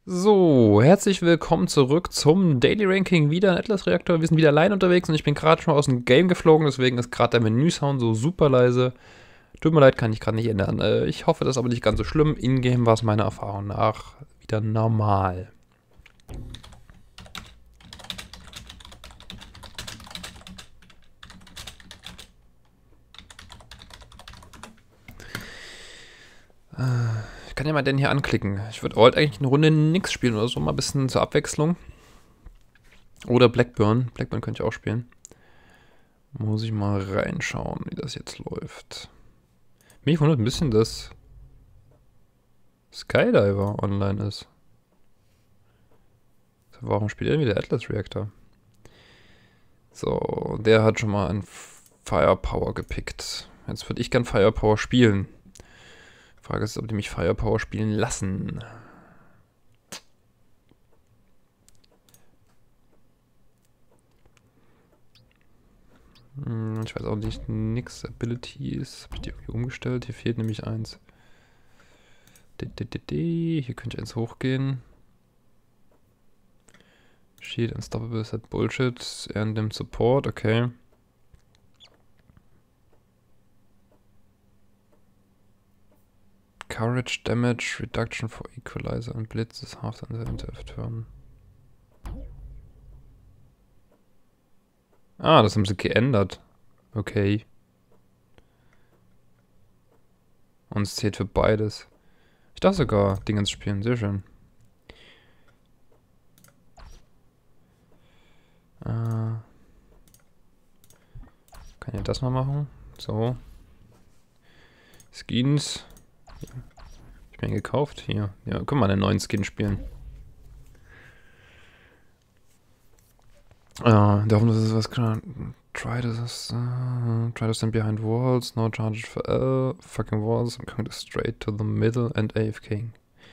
So, herzlich willkommen zurück zum Daily Ranking, wieder ein Atlas Reaktor. Wir sind wieder allein unterwegs und ich bin gerade schon mal aus dem Game geflogen, deswegen ist gerade der Menüsound so super leise. Tut mir leid, kann ich gerade nicht ändern. Ich hoffe, das ist aber nicht ganz so schlimm. In-game war es meiner Erfahrung nach wieder normal. Ich kann ja mal den hier anklicken. Ich würde heute eigentlich eine Runde nix spielen oder so, mal ein bisschen zur Abwechslung. Oder Blackburn. Blackburn könnte ich auch spielen. Muss ich mal reinschauen, wie das jetzt läuft. Mich wundert ein bisschen, dass Skydiver online ist. Warum spielt er wieder Atlas Reaktor? So, der hat schon mal ein Firepower gepickt. Jetzt würde ich gern Firepower spielen. Die Frage ist, ob die mich Firepower spielen lassen. Ich weiß auch nicht, nix Abilities. Habe ich die irgendwie umgestellt? Hier fehlt nämlich eins. Hier könnte eins hochgehen. Shield Unstoppable ist halt Bullshit. Er nimmt Support, okay. Courage Damage Reduction for Equalizer and Blitz is half the incentive turn. Ah, das haben sie geändert. Okay. Und es zählt für beides. Ich darf sogar Dingens spielen, sehr schön. Kann ja das mal machen. So. Skins. Ich bin gekauft hier. Ja, können wir einen neuen Skin spielen. Der Hoffnung, das ist was klar. Try to stand behind walls, no charges for L, fucking walls, I'm going to straight to the middle and AFK.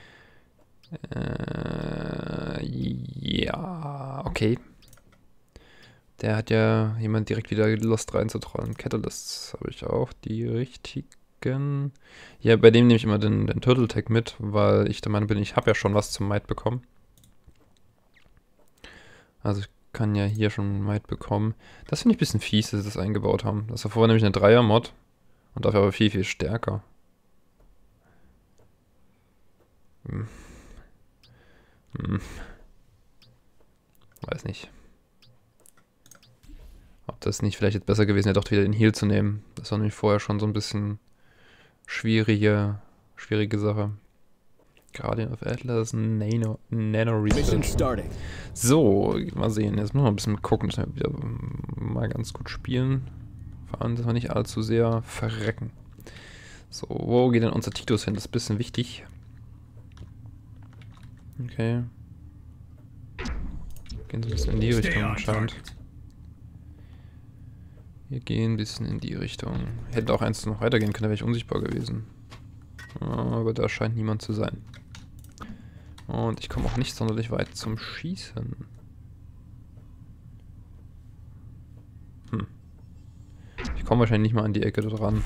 Ja, okay. Der hat ja jemand direkt wieder Lust reinzutrollen. Catalysts habe ich auch, die richtigen. Ja, bei dem nehme ich immer den Turtle Tag mit, weil ich der Meinung bin, ich habe ja schon was zum Might bekommen. Also ich kann ja hier schon Might bekommen. Das finde ich ein bisschen fies, dass sie das eingebaut haben. Das war vorher nämlich eine Dreier-Mod und dafür aber viel, viel stärker. Weiß nicht. Ob das nicht vielleicht jetzt besser gewesen wäre, doch wieder den Heal zu nehmen. Das war nämlich vorher schon so ein bisschen schwierige Sache. Guardian of Atlas, Nano Research. So, mal sehen. Jetzt müssen wir ein bisschen gucken, dass wir wieder mal ganz gut spielen. Vor allem, dass wir nicht allzu sehr verrecken. So, wo geht denn unser Titus hin? Das ist ein bisschen wichtig. Okay. Gehen so ein bisschen in die Richtung anscheinend. Wir gehen ein bisschen in die Richtung. Hätte auch eins noch weitergehen können, da wäre ich unsichtbar gewesen. Aber da scheint niemand zu sein. Und ich komme auch nicht sonderlich weit zum Schießen. Ich komme wahrscheinlich nicht mal an die Ecke da dran.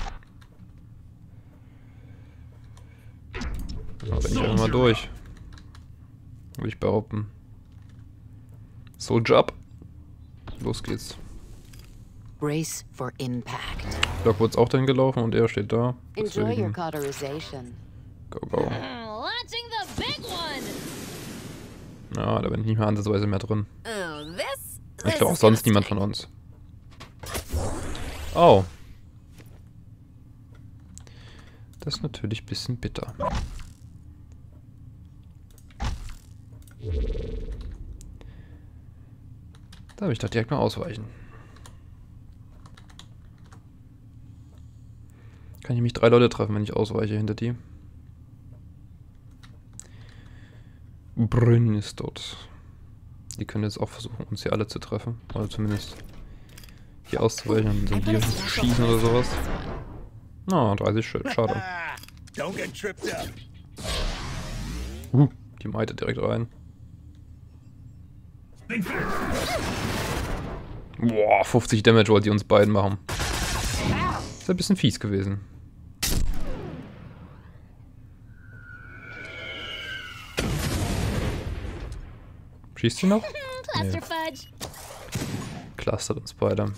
Da bin ich einfach mal durch. Würde ich behaupten. Soldier up. Los geht's. Brace for impact. Lockwood's auch dahin gelaufen und er steht da. Enjoy your cauterization. Go, go. Launching the big one. Ja, da bin ich nicht mehr ansatzweise mehr drin. Oh, Ich glaube auch sonst niemand von uns. Oh. Das ist natürlich ein bisschen bitter. Da will ich doch direkt mal ausweichen. Kann ich mich 3 Leute treffen, wenn ich ausweiche hinter die. Brünn ist dort. Die können jetzt auch versuchen, uns hier alle zu treffen. Oder zumindest hier auszuweichen und dann hier schießen oder sowas. Na, 30 Schild, schade. Die Meite direkt rein. Boah, 50 Damage wollte die uns beiden machen. Ist ein bisschen fies gewesen. Schießt sie noch? Cluster Nee. fudge. Clustert uns beide.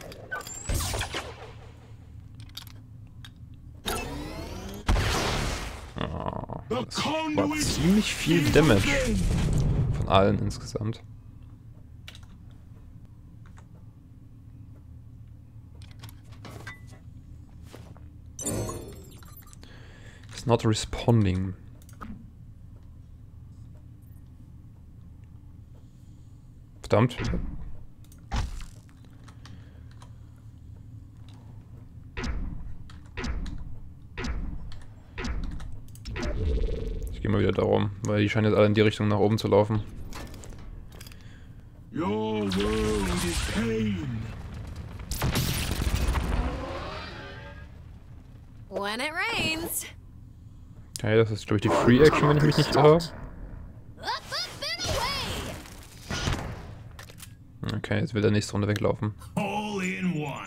Oh, das war ziemlich viel Damage. Von allen insgesamt. It's not responding. Verdammt. Ich gehe mal wieder darum, weil die scheinen jetzt alle in die Richtung nach oben zu laufen. Your world is pain. When it rains. Okay, das ist, glaube ich, die Free Action, wenn ich mich nicht irre. Up, up, and away. Okay, jetzt will der nächste Runde weglaufen. All in one.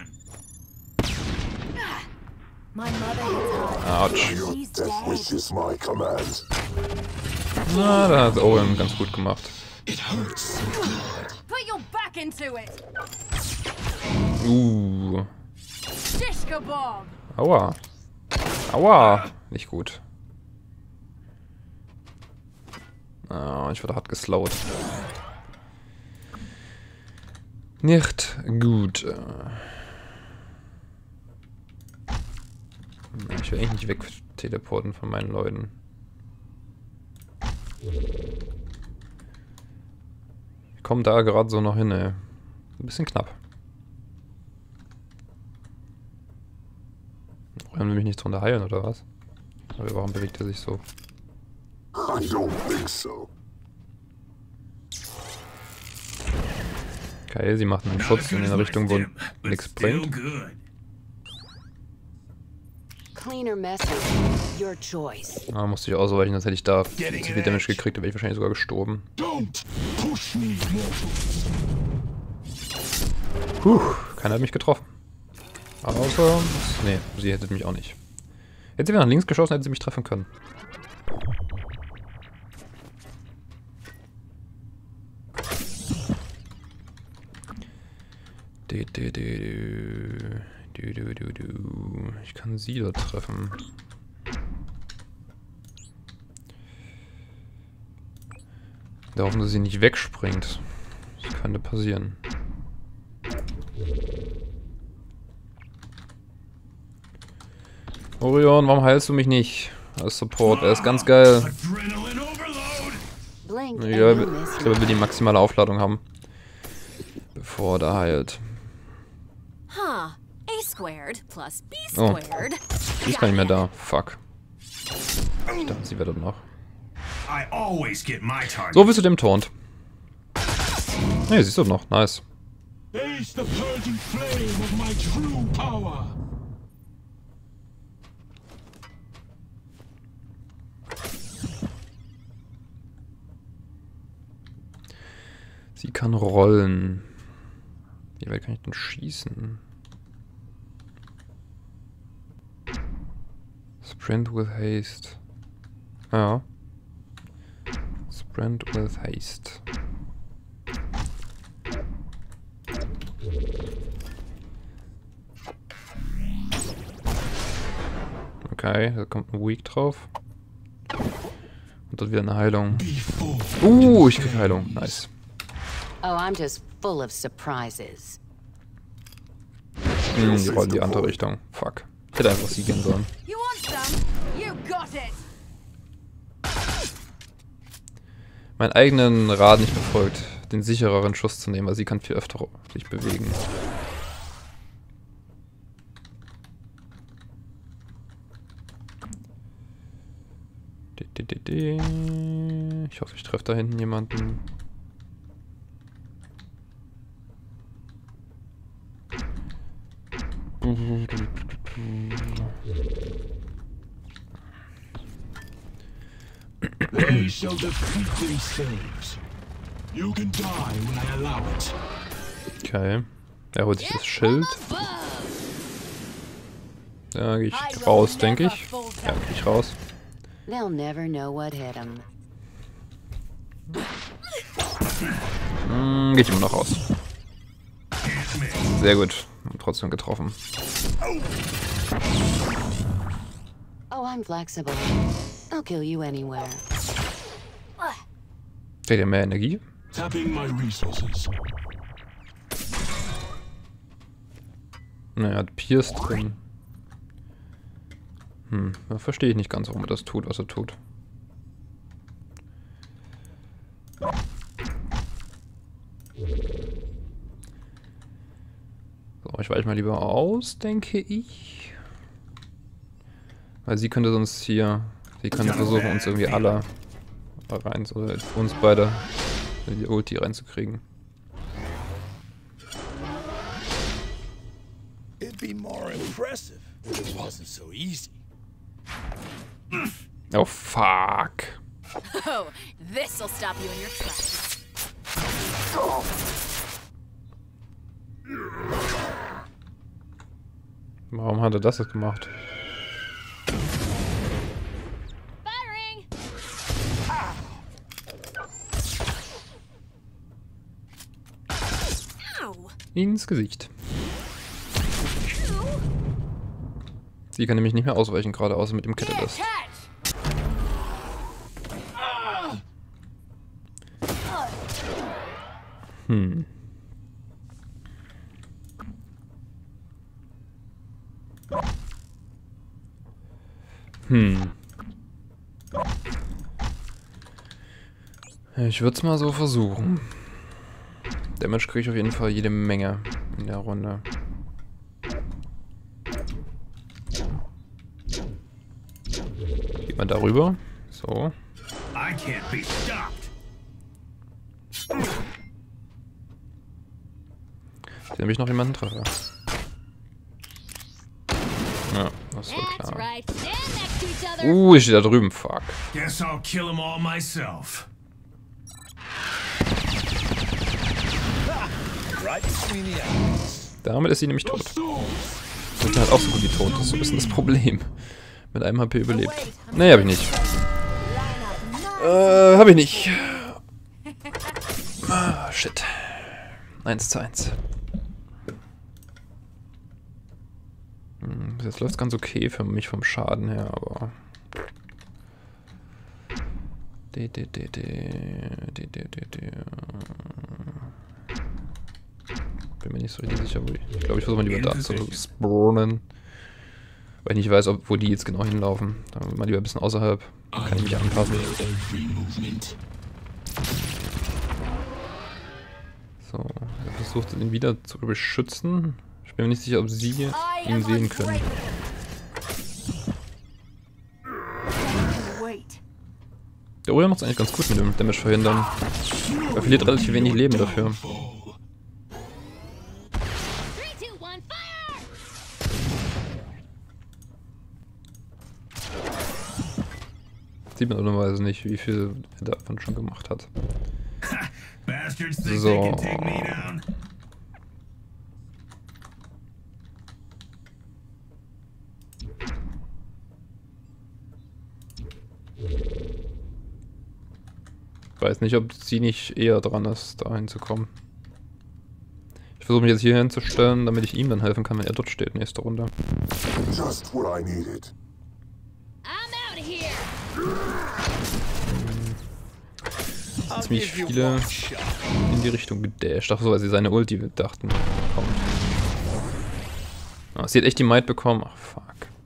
My mother hits hard. Autsch. She's Death wish dead. is my command. Na, da hat Owen ganz gut gemacht. It hurts. Put your back into it. Shish kebab. Aua. Aua. Nicht gut. Ah, ich wurde hart geslowt. Nicht gut. Ich will eigentlich nicht weg teleporten von meinen Leuten. Ich komme da gerade so noch hin, ey. Ein bisschen knapp. Wollen wir mich nicht drunter heilen, oder was? Oder warum bewegt er sich so? I don't think so. Okay, sie macht einen Schutz in eine Richtung, wo nichts bringt. Good. Cleaner message. Your choice. Da musste ich ausweichen, sonst hätte ich da zu viel Damage gekriegt, da wäre ich wahrscheinlich sogar gestorben. Don't push me, mortal. Keiner hat mich getroffen. Außer... Nee, sie hätte mich auch nicht. Hätte sie nach links geschossen, hätte sie mich treffen können. Ich kann sie da treffen. Da hoffen, dass sie nicht wegspringt. Das könnte passieren. Orion, warum heilst du mich nicht? Als Support, er ist ganz geil. Adrenaline overload. Blink Ja, and ich you miss glaube, wir die maximale Aufladung haben. Bevor er da heilt. Huh. A squared plus B Oh. squared. Sie ist gar nicht mehr da. Fuck. Ich dachte, sie wäre dort noch. I always get my target. So, bist du dem Taunt. Nee, siehst du noch. Nice. Face the purging flame of my true power. Sie kann rollen. Wie weit kann ich denn schießen? Sprint with haste. Ja. Sprint with haste. Okay, da kommt ein Weak drauf. Und dort wieder eine Heilung. Ich krieg Heilung. Nice. Oh, I'm just full of surprises. Die rollen in die andere Richtung. Fuck. Ich hätte einfach sie gehen sollen. You want some? You got it. Meinen eigenen Rat nicht befolgt, den sichereren Schuss zu nehmen, weil sie kann viel öfter sich bewegen. Ich hoffe, ich treffe da hinten jemanden. They shall defeat themselves. You can die when I allow it. Okay. Er holt sich das Schild. Above. Da gehe ich raus, denke ich. Ja, gehe ich raus. They'll never know what hit them. Geht immer noch raus. Sehr gut. Trotzdem getroffen. Oh, I'm flexible. I'll kill you anywhere. Kriegt ihr mehr Energie? Tapping my resources. Naja, hat Pierce drin. Da verstehe ich nicht ganz, warum er das tut, was er tut. So, ich weiche mal lieber aus, denke ich. Weil sie könnte sonst hier... Sie könnte versuchen, uns irgendwie alle rein... Oder uns beide in die Ulti reinzukriegen. It'd be more impressive if it wasn't so easy. Oh, fuck. Oh, this'll stop you in your tracks. Warum hat er das jetzt gemacht? Firing! Ow! Ins Gesicht. Sie kann nämlich nicht mehr ausweichen, gerade außer mit dem Catalyst. Ich würde es mal so versuchen. Damage kriege ich auf jeden Fall jede Menge in der Runde. Geht man darüber? So. I can't be stopped. Hier habe ich noch jemanden treffe. Ja, das war That's klar. right. Stand next to each other. Ich stehe da drüben, fuck. Guess I'll kill them all myself. Right between the eyes. Damit ist sie nämlich tot. Und sie hat auch so gut wie tot. Das ist so ein bisschen das Problem. Mit einem HP überlebt. Nee, hab ich nicht. Hab ich nicht. Ah, shit. 1:1. Jetzt läuft es ganz okay für mich vom Schaden her, aber... Bin mir nicht so richtig sicher, wo ich glaube, ich versuche mal lieber da zu spawnen. Weil ich nicht weiß, wo die jetzt genau hinlaufen. Dann mal lieber ein bisschen außerhalb. Dann kann ich mich anpassen. So, er versucht ihn wieder zu beschützen. Ich bin mir nicht sicher, ob sie ihn sehen können. Der Uriel macht es eigentlich ganz gut mit dem Damage verhindern. Er verliert relativ wenig Leben dafür. 3, 2, 1, fire! Sieht man normalerweise nicht, wie viel er davon schon gemacht hat. Bastards think So. they can take me down. Ich weiß nicht, ob sie nicht eher dran ist, da hinzukommen. Ich versuche mich jetzt hier hinzustellen, damit ich ihm dann helfen kann, wenn er dort steht, nächste Runde. Just what I needed. I'm out of here. Ziemlich viele in die Richtung gedasht. Ach so, weil sie seine Ulti dachten, kommt. Oh, sie hat echt die Might bekommen. Ach, fuck.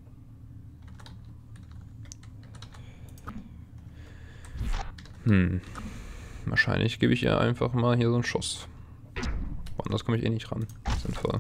Wahrscheinlich gebe ich ihr einfach mal hier so einen Schuss. Woanders komme ich eh nicht ran. Sinnvoll.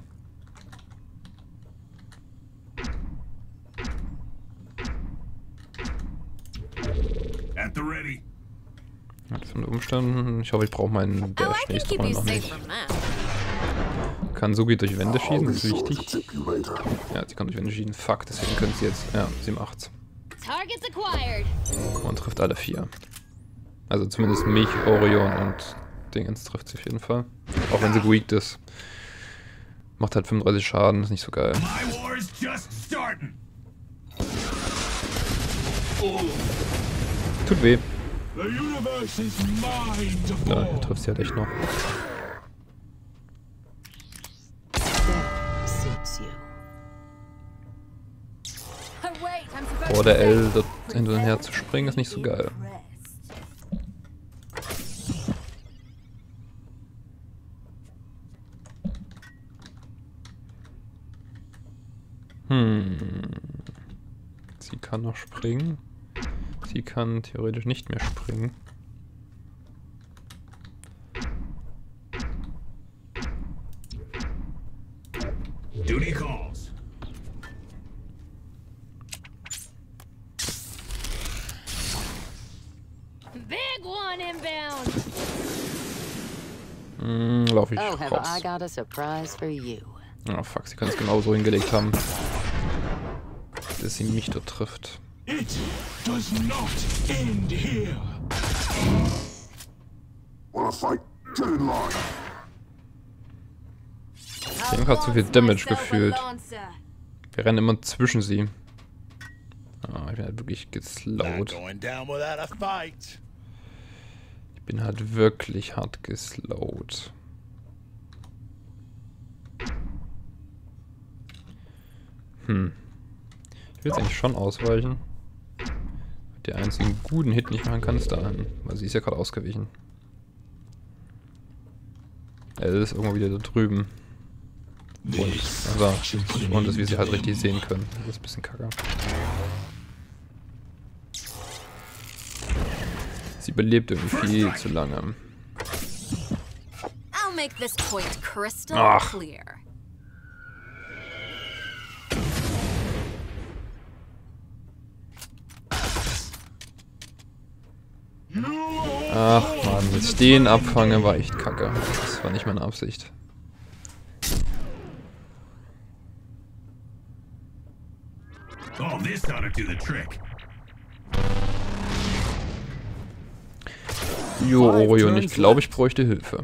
At the ready. Von den Umständen. Ich hoffe, ich brauche meinen Oh, Dash I can nächste keep Runde you noch safe nicht. from that. Kann Sugi durch Wände schießen, das ist I'll be sure to wichtig. tip you later. Ja, sie kann durch Wände schießen. Fuck, deswegen können sie jetzt. Ja, sie macht's. Targets acquired. Und trifft alle 4. Also zumindest mich, Orion und Dingens trifft sie auf jeden Fall. Auch wenn sie geweakt ist. Macht halt 35 Schaden, ist nicht so geil. My war's just starting. Tut weh. The universe is mine to Ja, form. hier trifft sie halt echt noch. There suits you. Wait, I'm supposed Vor der to L say, dort hin und her zu springen ist nicht so geil. Sie kann noch springen. Sie kann theoretisch nicht mehr springen. Duty calls. Big one inbound. Laufe ich Oh, have I raus. got a surprise for you. Oh fuck, sie kann es genau so hingelegt haben, dass sie mich dort trifft. It does not end here. Wanna fight? Get in line. Dem hat zu viel Damage gefühlt. Wir rennen immer zwischen sie. Ah, ich bin halt wirklich Not geslowt. going down without a fight. Ich bin halt wirklich hart geslowt. Ich will jetzt eigentlich schon ausweichen. Der einzigen guten Hit nicht machen kann, ist dahin. Weil sie ist ja gerade ausgewichen. Er ist irgendwo wieder da drüben. Und dass wir sie halt richtig sehen können. Das ist ein bisschen kacke. Sie überlebt irgendwie viel zu lange. I'll make this point crystal Ach. clear. Ach man, jetzt den abfange war echt kacke. Das war nicht meine Absicht. Oh, this ought to do the trick. Jo, Orion, ich glaube, ich bräuchte Hilfe.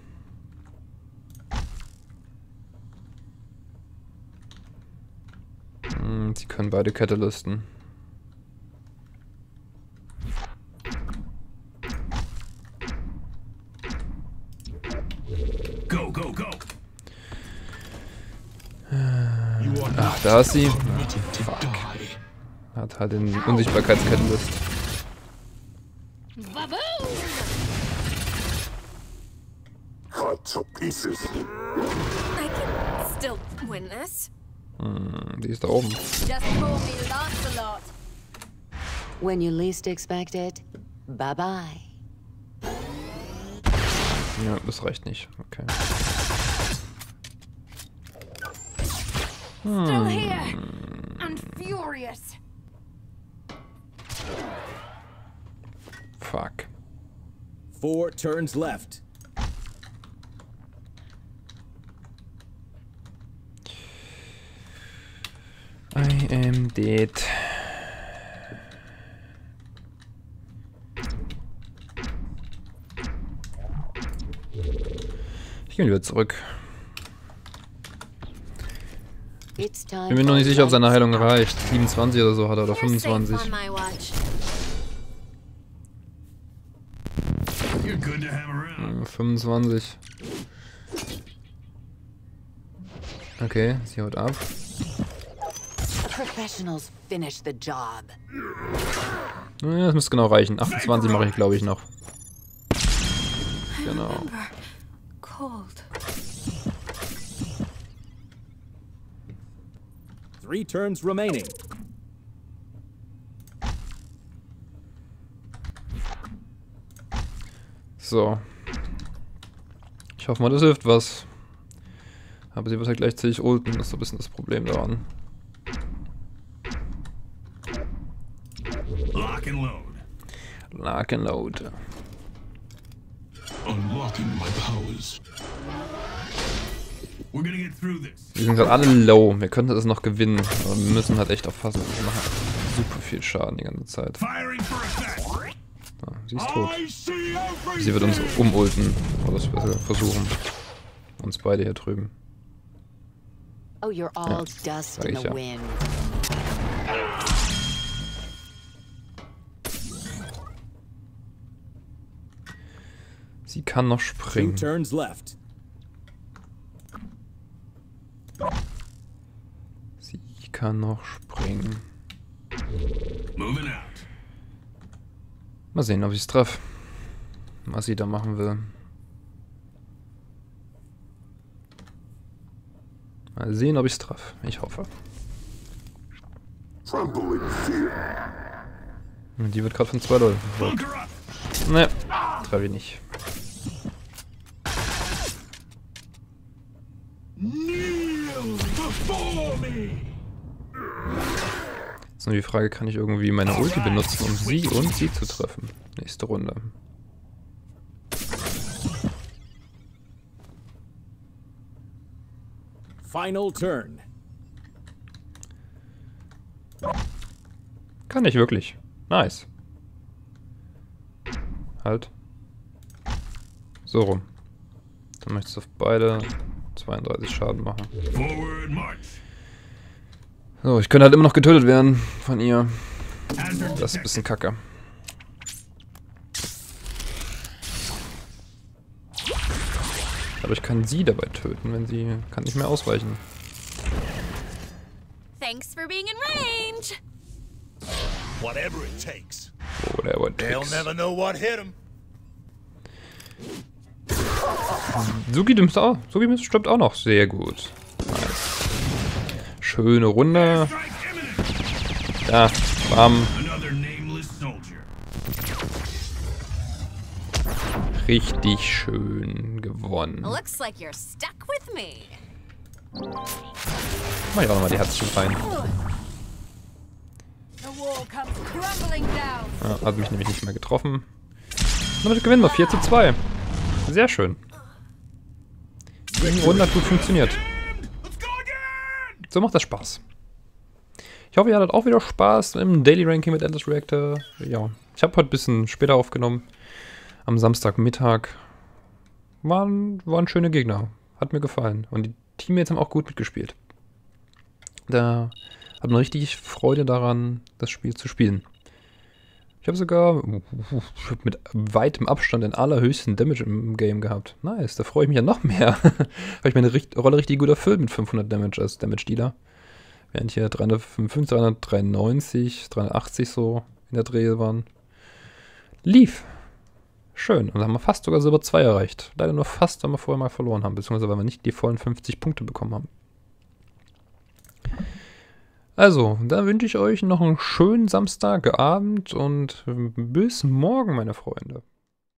Sie können beide Catalysten. Go, go, go. Ach, da ist sie. Permitted to die. Hat halt den Unsichtbarkeitscatalyst. Baboom! Cut to pieces. I can still win this. Die ist da oben. Just call me Lancelot. When you least expect it, bye-bye. Ja, das reicht nicht. Okay. Still here. And furious. Fuck. 4 turns left. I am dead. Ich gehe wieder zurück. It's time Bin mir noch nicht for sicher, ob seine lights Heilung out. reicht. 27 oder so hat er, oder You're safe 25. on my watch. You're good to have around. 25. Okay, sie haut ab. Professionals finish the job. Ja, das müsste genau reichen. 28 mache ich, glaube ich, noch. Genau. Cold. 3 turns remaining. So. Ich hoffe mal, das hilft was. Aber sie wird halt gleichzeitig ulten, das ist so ein bisschen das Problem daran. Lock and load. Lock and load. Unlocking my powers. We're gonna get through this. Wir sind gerade alle low, wir könnten das noch gewinnen, aber wir müssen halt echt aufpassen. Wir machen super viel Schaden die ganze Zeit. Firing for effect. Ja, sie ist tot. I see everything. Sie wird uns umulten. Oder das versuchen. Uns beide hier drüben. Oh, you're all dust sag in ich the ja. wind. Sie kann noch 2 springen. turns left. Sie kann noch springen. Moving out. Mal sehen, ob ich es treffe. Was sie da machen will. Mal sehen, ob ich es treffe. Ich hoffe. Tremble in fear. Und die wird gerade von 2 Leuten verfolgt. Bunker up. Ne, treffe ich nicht. Kneel before me. Jetzt nur die Frage, kann ich irgendwie meine Ulti benutzen, um sie und sie zu treffen? Nächste Runde. Final turn. Kann ich wirklich. Nice. Halt. So rum. Dann möchte ich auf beide 32 Schaden machen. Forward march. So, ich könnte halt immer noch getötet werden von ihr. Das ist ein bisschen kacke. Aber ich kann sie dabei töten, wenn sie kann nicht mehr ausweichen. Thanks for being in range. Whatever it takes. Whatever They'll takes. never know what hit them. Sugi stirbt auch noch. Sehr gut. Nice. Schöne Runde. Strike imminent. Ja, bam. Another nameless soldier. Richtig schön gewonnen. Looks like you're stuck with me. Mach ich auch nochmal die Herzchen rein. The wall comes crumbling down. Ja, hat mich nämlich nicht mehr getroffen. Und damit gewinnen wir 4:2. Sehr schön. Die Runde hat gut funktioniert. Let's go again. So macht das Spaß. Ich hoffe, ihr hattet auch wieder Spaß im Daily Ranking mit Endless Reactor. Ja, ich habe heute ein bisschen später aufgenommen. Am Samstagmittag. Waren schöne Gegner. Hat mir gefallen. Und die Teammates haben auch gut mitgespielt. Da hat man richtig Freude daran, das Spiel zu spielen. Ich habe sogar mit weitem Abstand den allerhöchsten Damage im Game gehabt. Nice, da freue ich mich ja noch mehr. Habe ich meine Rolle richtig gut erfüllt mit 500 Damage als Damage-Dealer. Während hier 355, 393, 380 so in der Dreh waren. Lief. Schön. Und dann haben wir fast sogar Silber 2 erreicht. Leider nur fast, weil wir vorher mal verloren haben. Beziehungsweise weil wir nicht die vollen 50 Punkte bekommen haben. Also, dann wünsche ich euch noch einen schönen Samstagabend und bis morgen, meine Freunde.